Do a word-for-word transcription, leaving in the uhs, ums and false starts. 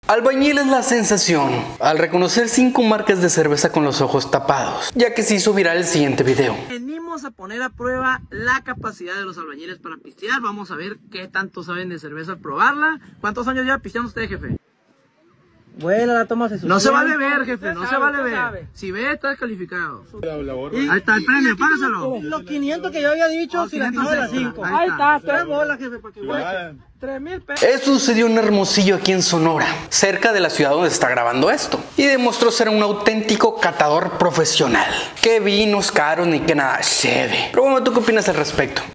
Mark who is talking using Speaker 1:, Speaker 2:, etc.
Speaker 1: Albañil es la sensación al reconocer cinco marcas de cerveza con los ojos tapados, ya que se hizo viral el siguiente video.
Speaker 2: Venimos a poner a prueba la capacidad de los albañiles para pistear. Vamos a ver qué tanto saben de cerveza al probarla. ¿Cuántos años lleva pisteando usted, jefe?
Speaker 3: Bueno, la toma se
Speaker 2: No se vale ver, jefe,
Speaker 3: Usted
Speaker 2: no se
Speaker 3: sabe,
Speaker 2: vale
Speaker 3: usted
Speaker 2: ver.
Speaker 3: sabe.
Speaker 2: Si ve, está descalificado.
Speaker 3: Y-
Speaker 2: Ahí está el premio, págaselo.
Speaker 3: Los quinientos que yo había dicho,
Speaker 2: Oh,
Speaker 3: si la
Speaker 2: quinientos
Speaker 3: tiró de las
Speaker 2: extra.
Speaker 3: cinco.
Speaker 2: Ahí
Speaker 3: Ahí
Speaker 2: está.
Speaker 3: está, tres bolas, jefe, para que vea. Tres mil pesos.
Speaker 1: Esto sucedió en Hermosillo, aquí en Sonora, cerca de la ciudad donde se está grabando esto, y demostró ser un auténtico catador profesional. Qué vinos caros ni qué nada chévere. Pero bueno, ¿tú qué opinas al respecto?